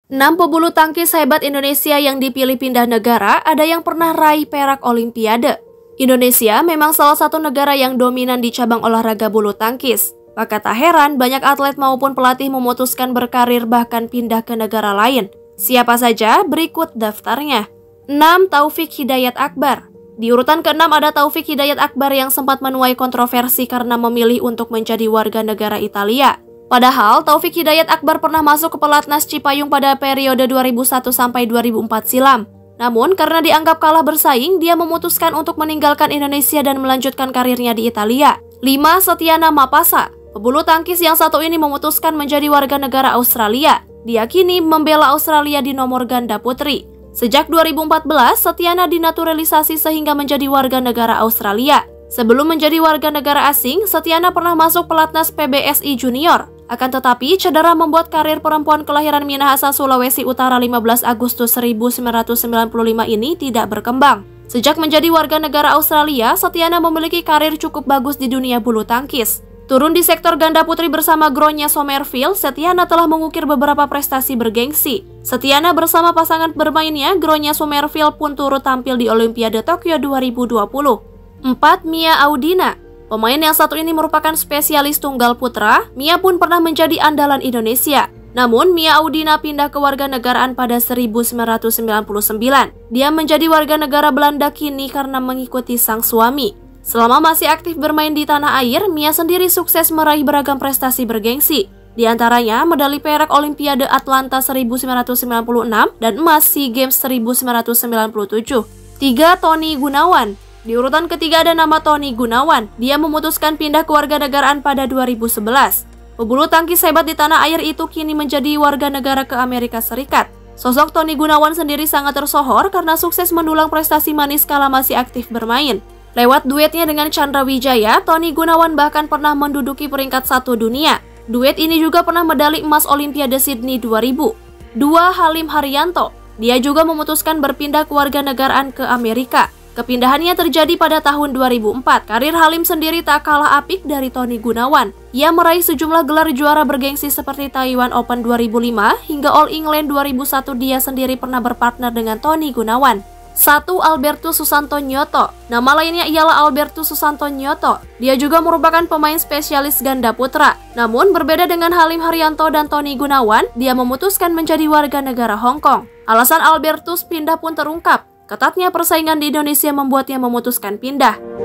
6 pebulu tangkis hebat Indonesia yang dipilih pindah negara ada yang pernah raih perak Olimpiade. Indonesia memang salah satu negara yang dominan di cabang olahraga bulu tangkis. Maka tak heran banyak atlet maupun pelatih memutuskan berkarir bahkan pindah ke negara lain. Siapa saja? Berikut daftarnya. 6. Taufik Hidayat Akbar. Di urutan ke-6 ada Taufik Hidayat Akbar yang sempat menuai kontroversi karena memilih untuk menjadi warga negara Italia. Padahal Taufik Hidayat Akbar pernah masuk ke pelatnas Cipayung pada periode 2001 sampai 2004 silam. Namun karena dianggap kalah bersaing, dia memutuskan untuk meninggalkan Indonesia dan melanjutkan karirnya di Italia. 5. Setiana Mapasa. Pebulu tangkis yang satu ini memutuskan menjadi warga negara Australia. Dia kini membela Australia di nomor ganda putri. Sejak 2014, Setiana dinaturalisasi sehingga menjadi warga negara Australia. Sebelum menjadi warga negara asing, Setiana pernah masuk pelatnas PBSI Junior. Akan tetapi, cedera membuat karir perempuan kelahiran Minahasa, Sulawesi Utara 15 Agustus 1995 ini tidak berkembang. Sejak menjadi warga negara Australia, Setiana memiliki karir cukup bagus di dunia bulu tangkis. Turun di sektor ganda putri bersama Gronya Somerville, Setiana telah mengukir beberapa prestasi bergengsi. Setiana bersama pasangan bermainnya, Gronya Somerville pun turut tampil di Olimpiade Tokyo 2020. 4. Mia Audina. Pemain yang satu ini merupakan spesialis tunggal putra. Mia pun pernah menjadi andalan Indonesia. Namun, Mia Audina pindah ke warga negaraan pada 1999. Dia menjadi warga negara Belanda kini karena mengikuti sang suami. Selama masih aktif bermain di tanah air, Mia sendiri sukses meraih beragam prestasi bergengsi. Di antaranya, medali perak Olimpiade Atlanta 1996 dan emas SEA Games 1997. 3. Tony Gunawan. Di urutan ketiga ada nama Tony Gunawan. Dia memutuskan pindah ke warga negaraan pada 2011. Pebulu tangkis hebat di tanah air itu kini menjadi warga negara ke Amerika Serikat. Sosok Tony Gunawan sendiri sangat tersohor karena sukses mendulang prestasi manis kala masih aktif bermain. Lewat duetnya dengan Chandra Wijaya, Tony Gunawan bahkan pernah menduduki peringkat 1 dunia. Duet ini juga pernah medali emas Olimpiade Sydney 2000. 2. Halim Haryanto. Dia juga memutuskan berpindah ke warga negaraan ke Amerika. Kepindahannya terjadi pada tahun 2004. Karir Halim sendiri tak kalah apik dari Tony Gunawan. Ia meraih sejumlah gelar juara bergengsi seperti Taiwan Open 2005 hingga All England 2001. Dia sendiri pernah berpartner dengan Tony Gunawan. 1. Albertus Susanto Nyoto. Nama lainnya ialah Albertus Susanto Nyoto. Dia juga merupakan pemain spesialis ganda putra. Namun berbeda dengan Halim Haryanto dan Tony Gunawan, dia memutuskan menjadi warga negara Hong Kong. Alasan Albertus pindah pun terungkap. Ketatnya persaingan di Indonesia membuatnya memutuskan pindah.